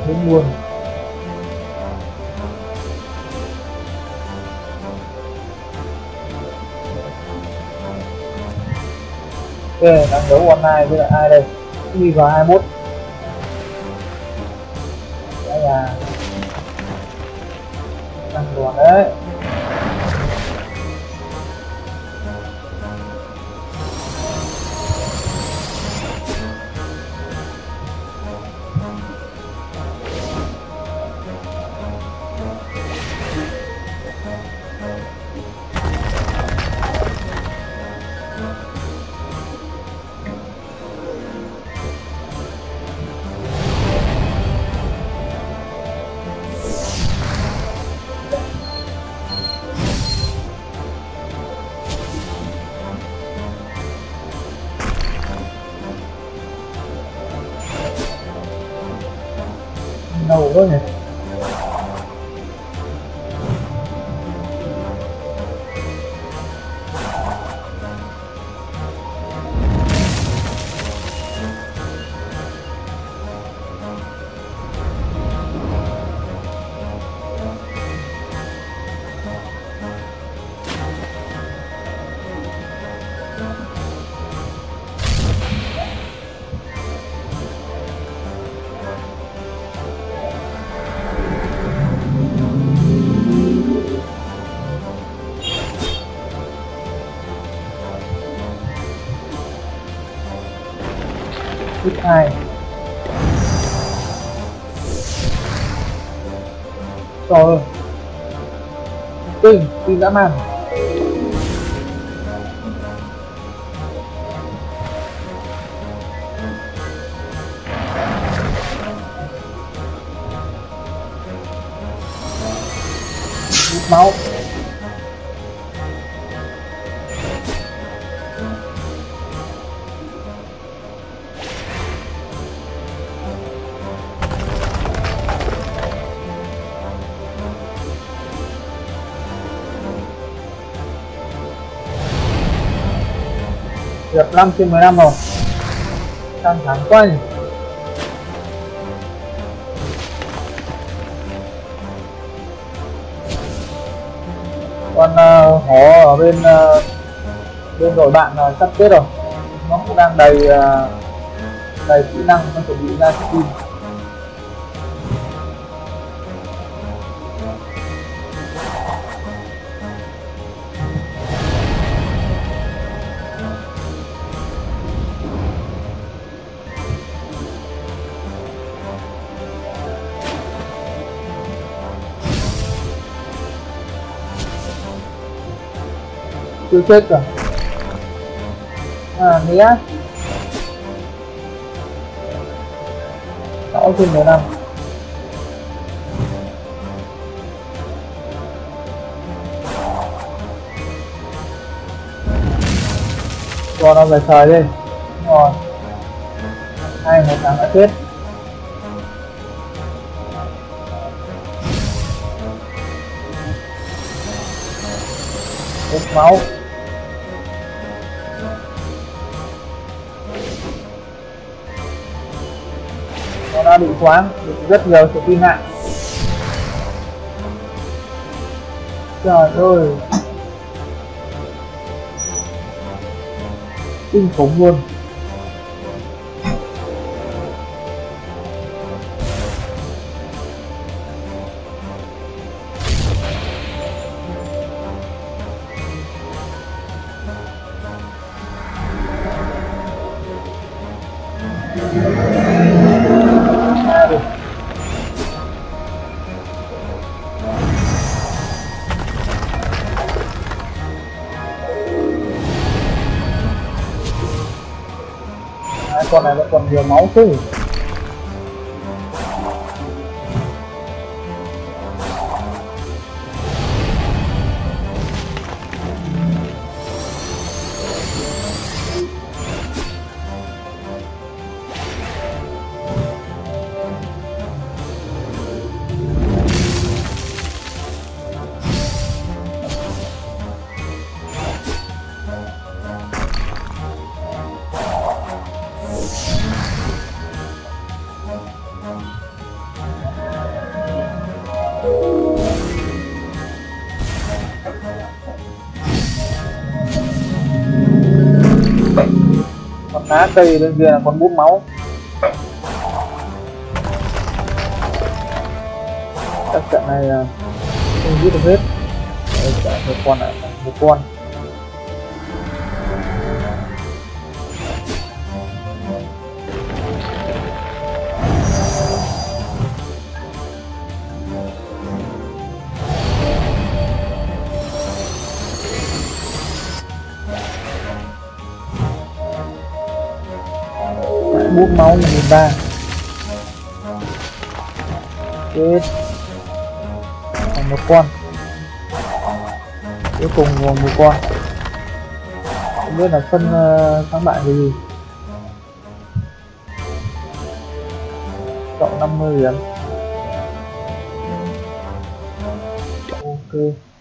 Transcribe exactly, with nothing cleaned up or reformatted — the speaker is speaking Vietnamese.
Đúng luôn. Ok, đang đấu online với lại ai đây? Đi vào hai mươi mốt. Đây là đang đùa đấy. Đâu quá nhỉ? Ít hai. Trời ơi. Kinh, kinh dã man. Hút máu. Được năm trên mười lăm rồi. Căng thẳng quá nhỉ. Con uh, hổ ở bên uh, bên đội bạn là sắp chết rồi. Nó cũng đang đầy uh, đầy kỹ năng, nó chuẩn bị ra skin. Chưa chết rồi. À nghĩa sáu trên mười lăm. Cho nó về thời đi. Đúng rồi. Hai một thằng đã chết. Hút máu. Nó đã bị khoáng, bị rất nhiều sự kinh ngạc. Trời ơi, kinh khủng luôn. Con này nó còn nhiều máu chứ. Con lá cây bên kia là con bút máu. Các trận này là không giết được hết. Đây, cả một con lại một con. Bút máu một nghìn ba. Chết. Còn một con. Cuối cùng còn một con. Không biết là phân uh, thắng bại gì. Cộng năm mươi điểm. Ok.